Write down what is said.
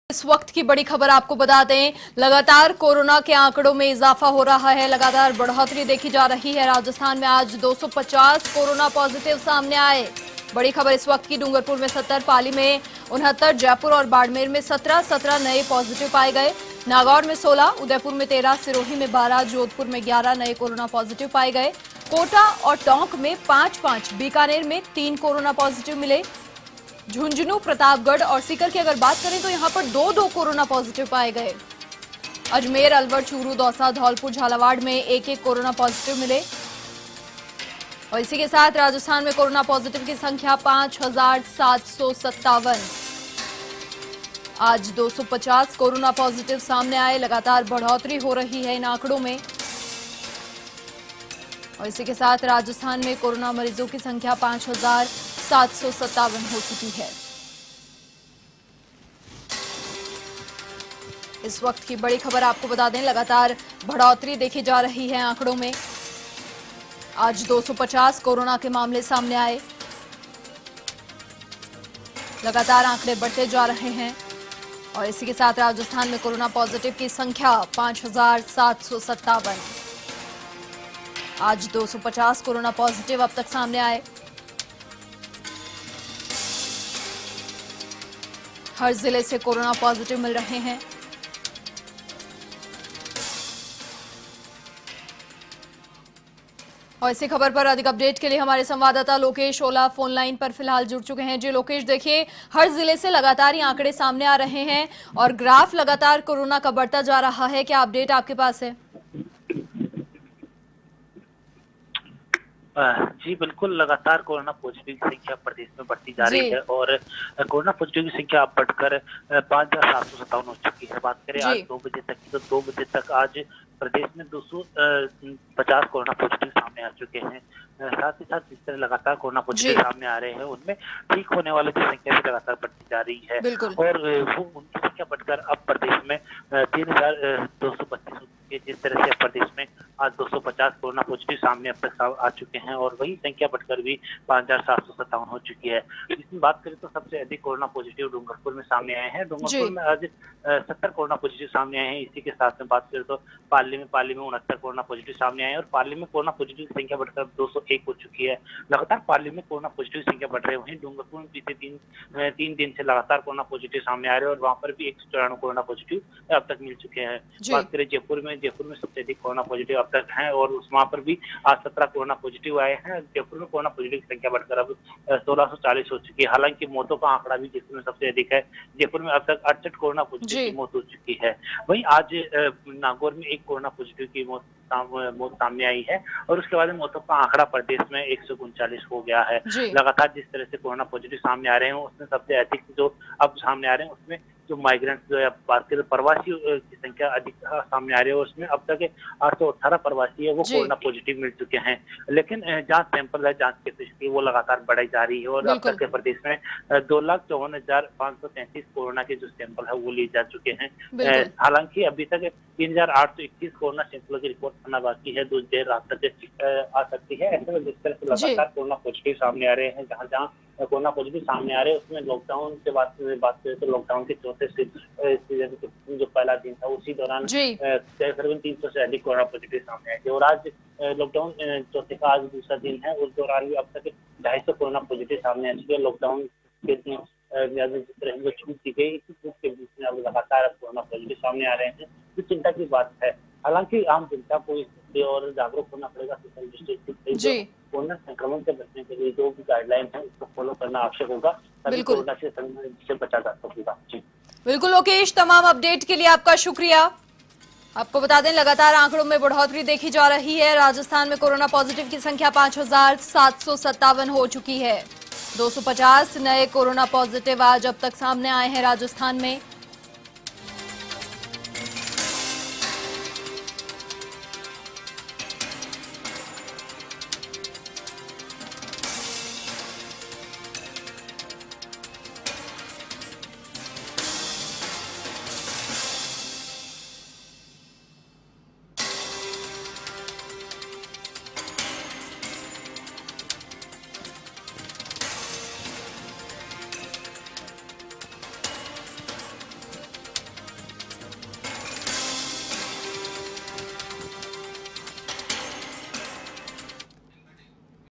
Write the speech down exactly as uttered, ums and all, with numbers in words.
इस वक्त की बड़ी खबर आपको बता दें, लगातार कोरोना के आंकड़ों में इजाफा हो रहा है, लगातार बढ़ोतरी देखी जा रही है। राजस्थान में आज दो सौ पचास कोरोना पॉजिटिव सामने आए। बड़ी खबर इस वक्त की, डूंगरपुर में सत्तर, पाली में उनहत्तर, जयपुर और बाड़मेर में सत्रह सत्रह नए पॉजिटिव पाए गए। नागौर में सोलह, उदयपुर में तेरह, सिरोही में बारह, जोधपुर में ग्यारह नए कोरोना पॉजिटिव पाए गए। कोटा और टोंक में पांच पांच, बीकानेर में तीन कोरोना पॉजिटिव मिले। झुंझुनू, प्रतापगढ़ और सीकर की अगर बात करें तो यहां पर दो दो कोरोना पॉजिटिव पाए गए। अजमेर, अलवर, चूरू, दौसा, धौलपुर, झालावाड़ में एक एक कोरोना पॉजिटिव मिले। और इसी के साथ राजस्थान में कोरोना पॉजिटिव की संख्या पांच हजार सात सौ सत्तावन। आज दो सौ पचास कोरोना पॉजिटिव सामने आए, लगातार बढ़ोतरी हो रही है इन आंकड़ों में। और इसी के साथ राजस्थान में कोरोना मरीजों की संख्या पांच हजार सात सौ सत्तावन हो चुकी है। इस वक्त की बड़ी खबर आपको बता दें, लगातार बढ़ोतरी देखी जा रही है आंकड़ों में। आज दो सौ पचास कोरोना के मामले सामने आए, लगातार आंकड़े बढ़ते जा रहे हैं। और इसी के साथ राजस्थान में कोरोना पॉजिटिव की संख्या पांच हजार सात सौ सत्तावन। आज दो सौ पचास कोरोना पॉजिटिव अब तक सामने आए। हर जिले से कोरोना पॉजिटिव मिल रहे हैं। और इसी खबर पर अधिक अपडेट के लिए हमारे संवाददाता लोकेश ओला फोन लाइन पर फिलहाल जुड़ चुके हैं। जी लोकेश, देखिए हर जिले से लगातार ये आंकड़े सामने आ रहे हैं और ग्राफ लगातार कोरोना का बढ़ता जा रहा है, क्या अपडेट आपके पास है? जी बिल्कुल, लगातार कोरोना पॉजिटिव की संख्या प्रदेश में बढ़ती जा रही है और कोरोना पॉजिटिव की संख्या अब बढ़कर पाँच हजार सात सौ सत्तावन हो चुकी है। बात करें आज दो बजे तक की, तो दो बजे तक आज प्रदेश में दो सौ पचास कोरोना पॉजिटिव सामने आ चुके हैं। साथ ही साथ जिस तरह लगातार कोरोना पॉजिटिव सामने आ रहे हैं, उनमें ठीक होने वालों की संख्या भी लगातार बढ़ती जा रही है और वो उनकी संख्या बढ़कर अब प्रदेश में तीन हजार दो सौ बत्तीस। जिस तरह से प्रदेश में आज दो सौ पचास कोरोना पॉजिटिव सामने अब तक आ चुके हैं और वही संख्या बढ़कर भी पाँच हजार सात सौ सत्तावन हो चुकी है। इसमें बात करें तो सबसे अधिक कोरोना पॉजिटिव डूंगरपुर में सामने आए हैं। डूंगरपुर में आज सत्तर कोरोना पॉजिटिव सामने आए हैं। इसी के साथ में बात करें तो पाली में पाली में उनहत्तर कोरोना पॉजिटिव सामने आए हैं और पाली में कोरोना पॉजिटिव की संख्या बढ़कर दो सौ एक हो चुकी है। लगातार पाली में कोरोना पॉजिटिव की संख्या बढ़ रही है। वहीं डूंगरपुर में पिछले तीन तीन दिन से लगातार कोरोना पॉजिटिव सामने आ रहे हैं और वहाँ पर भी एक सौ चौरानवे कोरोना पॉजिटिव अब तक मिल चुके हैं। बात करें जयपुर में, जयपुर में सबसे अधिक कोरोना पॉजिटिव अब तक है और उस वहाँ पर भी आज सत्रह कोरोना पॉजिटिव आए हैं। जयपुर में कोरोना पॉजिटिव की संख्या बढ़कर अब सोलह सौ चालीस हो चुकी है। हालांकि मौतों का आंकड़ा भी जयपुर में सबसे अधिक है। जयपुर में अब तक अड़सठ कोरोना पॉजिटिव की मौत हो चुकी है। वहीं आज नागौर में एक कोरोना पॉजिटिव की मौत मौत सामने आई है और उसके बाद मौतों का आंकड़ा प्रदेश में एक सौ उनचालीस हो गया है। लगातार जिस तरह से कोरोना पॉजिटिव सामने आ रहे हैं, उसमें सबसे अधिक जो अब सामने आ रहे हैं उसमें जो माइग्रेंट्स जो है, बात करें प्रवासी की संख्या अधिक सामने आ रही है और उसमें अब तक आठ सौ अठारह प्रवासी है वो कोरोना पॉजिटिव मिल चुके हैं। लेकिन जांच सैंपल है, जांच की फीसदी वो लगातार बढ़ाई जा रही है और अब तक के प्रदेश में दो लाख चौवन हजार पाँच सौ तैंतीस कोरोना के जो सैंपल है वो लिए जा चुके हैं। हालांकि अभी तक तीन हजार आठ सौ इक्कीस कोरोना सैंपलों की रिपोर्ट आना बाकी है, जो देर रात तक आ सकती है। ऐसे में जिस तरह से लगातार कोरोना पॉजिटिव सामने आ रहे हैं, जहाँ जहाँ कोरोना पॉजिटिव सामने आ रहे हैं उसमें लॉकडाउन से बात बात करें तो लॉकडाउन के चौथे सीजन जो पहला दिन था उसी दौरान करीबन तीन सौ से अधिक कोरोना पॉजिटिव सामने आए थे और आज लॉकडाउन चौथे का आज दूसरा दिन है। उस दौरान भी अब तक ढाई सौ कोरोना पॉजिटिव सामने आ चुके हैं। लॉकडाउन के जिस तरह जो छूट दी गई, इसी छूट के बीच में अब लगातार कोरोना पॉजिटिव सामने आ रहे हैं, तो चिंता की बात है। हालांकि आम जनता को इससे और जागरूक होना पड़ेगा। सोशल डिस्टेंसिंग कोरोना संक्रमण से बचने के लिए जो भी गाइडलाइन है उसको फॉलो करना आवश्यक होगा, तभी कोरोना से से बचा जा सकेगा। जी बिल्कुल लोकेश, तमाम अपडेट के लिए आपका शुक्रिया। आपको बता दें, लगातार आंकड़ों में बढ़ोतरी देखी जा रही है। राजस्थान में कोरोना पॉजिटिव की संख्या पांच हजार सात सौ सत्तावन हो चुकी है। दो सौ पचास नए कोरोना पॉजिटिव आज अब तक सामने आए हैं राजस्थान में।